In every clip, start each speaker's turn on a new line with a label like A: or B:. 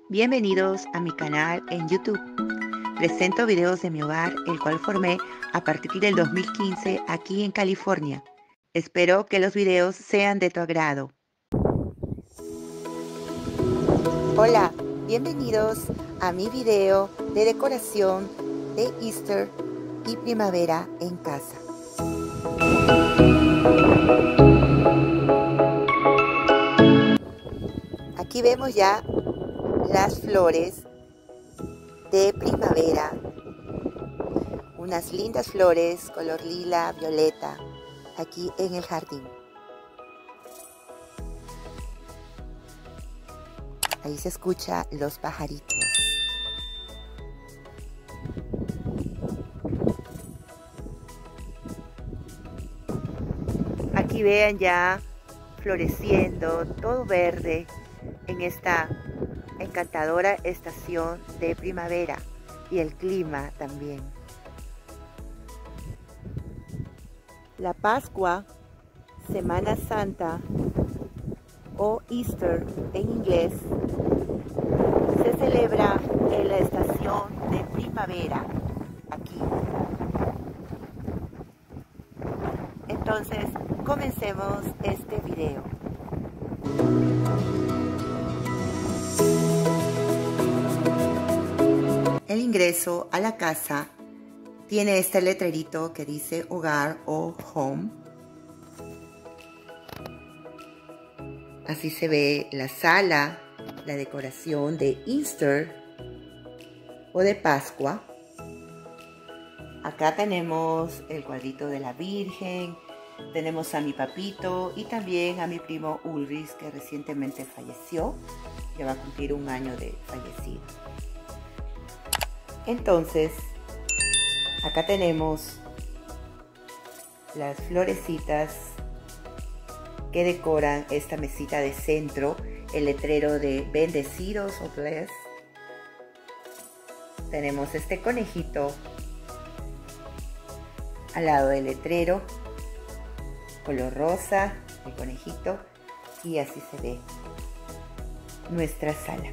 A: Bienvenidos a mi canal en YouTube. Presento videos de mi hogar, el cual formé a partir del 2015 aquí en California. Espero que los videos sean de tu agrado. Hola, bienvenidos a mi video de decoración de Easter y primavera en casa. Aquí vemos ya las flores de primavera, unas lindas flores color lila, violeta, aquí en el jardín. Ahí se escucha los pajaritos. Aquí vean ya floreciendo, todo verde en esta encantadora estación de primavera, y el clima también. La Pascua, Semana Santa o Easter en inglés, se celebra en la estación de primavera aquí. Entonces, comencemos este video. El ingreso a la casa tiene este letrerito que dice hogar o home. Así se ve la sala, la decoración de Easter o de Pascua. Acá tenemos el cuadrito de la Virgen, tenemos a mi papito y también a mi primo Ulrich, que recientemente falleció. Ya va a cumplir un año de fallecido. Entonces, acá tenemos las florecitas que decoran esta mesita de centro, el letrero de bendecidos o blessed. Tenemos este conejito al lado del letrero, color rosa, el conejito, y así se ve nuestra sala.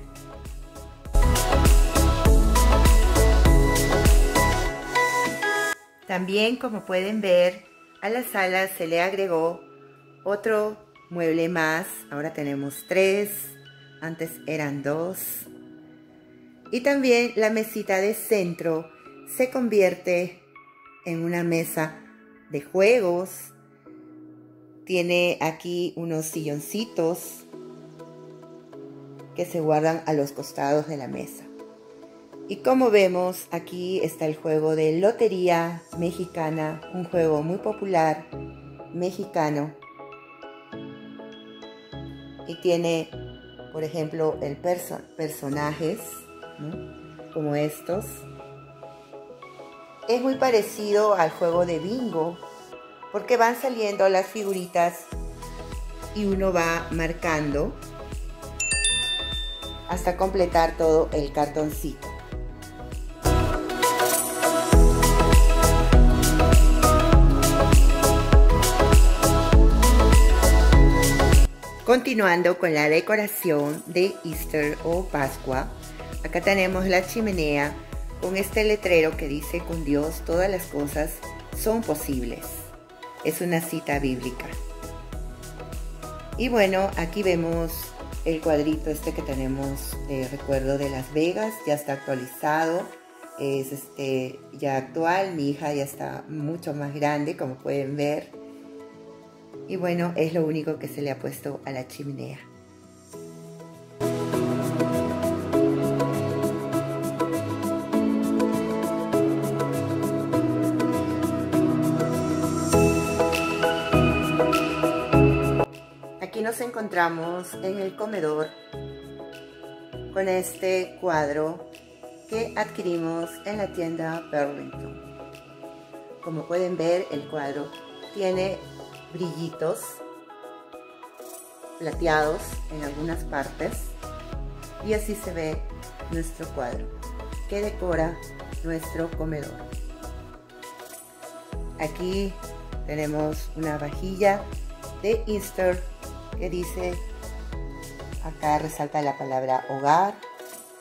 A: También, como pueden ver, a la sala se le agregó otro mueble más. Ahora tenemos 3, antes eran 2. Y también la mesita de centro se convierte en una mesa de juegos. Tiene aquí unos silloncitos que se guardan a los costados de la mesa. Y como vemos, aquí está el juego de lotería mexicana, un juego muy popular mexicano. Y tiene, por ejemplo, el personajes, ¿no?, como estos. Es muy parecido al juego de bingo, porque van saliendo las figuritas y uno va marcando hasta completar todo el cartoncito. Continuando con la decoración de Easter o Pascua, acá tenemos la chimenea con este letrero que dice: con Dios todas las cosas son posibles. Es una cita bíblica. Y bueno, aquí vemos el cuadrito este que tenemos de recuerdo de Las Vegas. Ya está actualizado, es ya actual. Mi hija ya está mucho más grande, como pueden ver. Y bueno, es lo único que se le ha puesto a la chimenea. Aquí nos encontramos en el comedor con este cuadro que adquirimos en la tienda Burlington. Como pueden ver, el cuadro tiene brillitos plateados en algunas partes, y así se ve nuestro cuadro que decora nuestro comedor. Aquí tenemos una vajilla de Easter que dice, acá resalta la palabra hogar,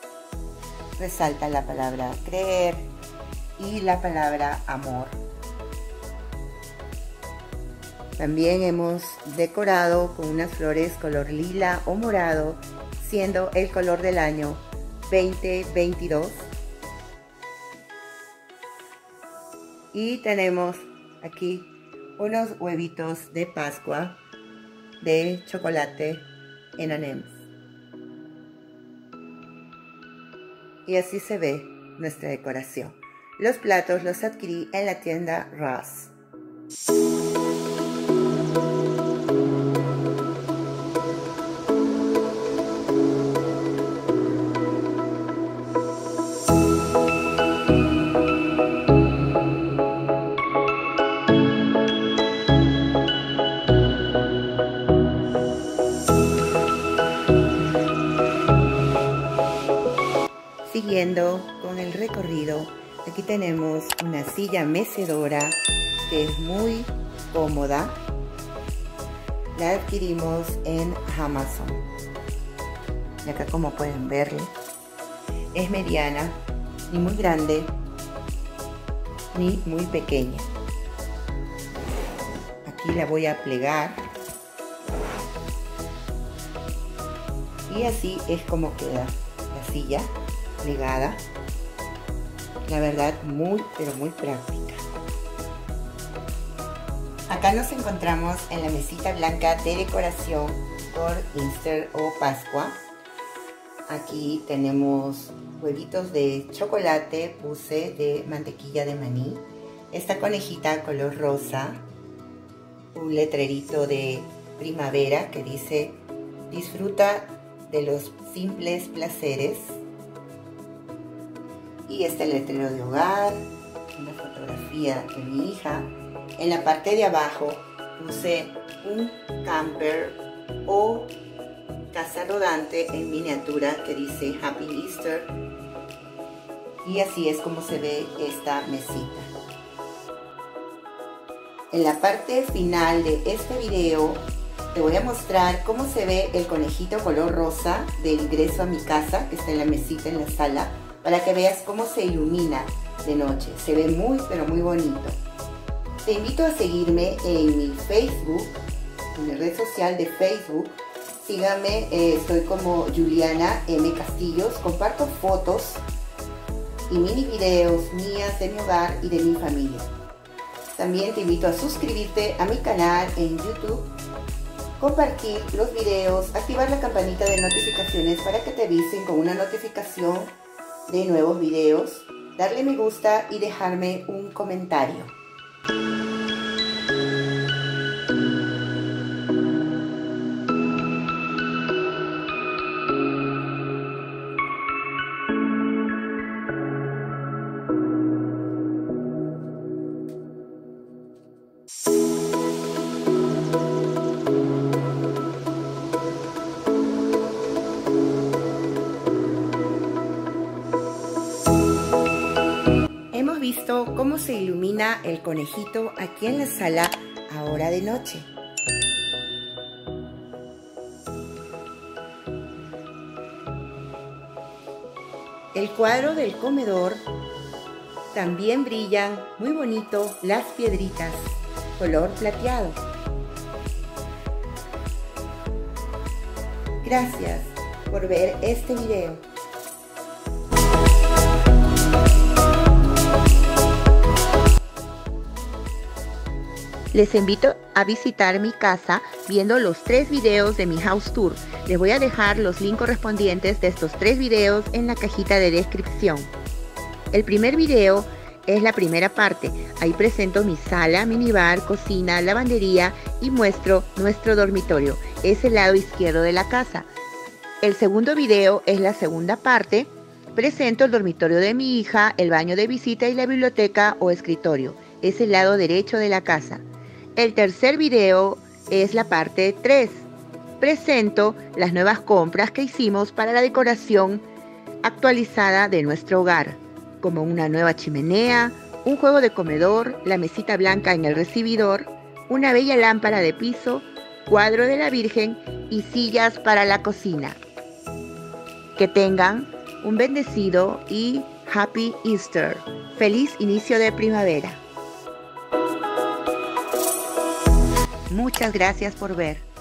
A: resalta la palabra creer y la palabra amor. También hemos decorado con unas flores color lila o morado, siendo el color del año 2022. Y tenemos aquí unos huevitos de Pascua de chocolate M&M's. Y así se ve nuestra decoración. Los platos los adquirí en la tienda Ross. Siguiendo con el recorrido, aquí tenemos una silla mecedora que es muy cómoda. La adquirimos en Amazon. Y acá, como pueden ver, es mediana, ni muy grande ni muy pequeña. Aquí la voy a plegar y así es como queda la silla plegada. La verdad, muy pero muy práctica. Acá nos encontramos en la mesita blanca de decoración por Easter o Pascua. Aquí tenemos huevitos de chocolate, puse de mantequilla de maní, esta conejita color rosa, un letrerito de primavera que dice disfruta de los simples placeres, y este letrero de hogar, una fotografía de mi hija. En la parte de abajo puse un camper o casa rodante en miniatura que dice Happy Easter, y así es como se ve esta mesita. En la parte final de este video te voy a mostrar cómo se ve el conejito color rosa del ingreso a mi casa, que está en la mesita en la sala, para que veas cómo se ilumina de noche. Se ve muy pero muy bonito. Te invito a seguirme en mi Facebook, en mi red social de Facebook. Síganme, estoy como Juliana M. Castillos. Comparto fotos y mini videos mías de mi hogar y de mi familia. También te invito a suscribirte a mi canal en YouTube, compartir los videos, activar la campanita de notificaciones para que te avisen con una notificación de nuevos videos, darle me gusta y dejarme un comentario. Visto cómo se ilumina el conejito aquí en la sala ahora de noche. El cuadro del comedor también brillan muy bonito las piedritas color plateado. Gracias por ver este video. Les invito a visitar mi casa viendo los 3 videos de mi house tour. Les voy a dejar los links correspondientes de estos 3 videos en la cajita de descripción. El primer video es la primera parte. Ahí presento mi sala, minibar, cocina, lavandería y muestro nuestro dormitorio. Es el lado izquierdo de la casa. El segundo video es la segunda parte. Presento el dormitorio de mi hija, el baño de visita y la biblioteca o escritorio. Es el lado derecho de la casa. El tercer video es la parte 3. Presento las nuevas compras que hicimos para la decoración actualizada de nuestro hogar, como una nueva chimenea, un juego de comedor, la mesita blanca en el recibidor, una bella lámpara de piso, cuadro de la Virgen y sillas para la cocina. Que tengan Un bendecido y Happy Easter. Feliz inicio de primavera. Muchas gracias por ver.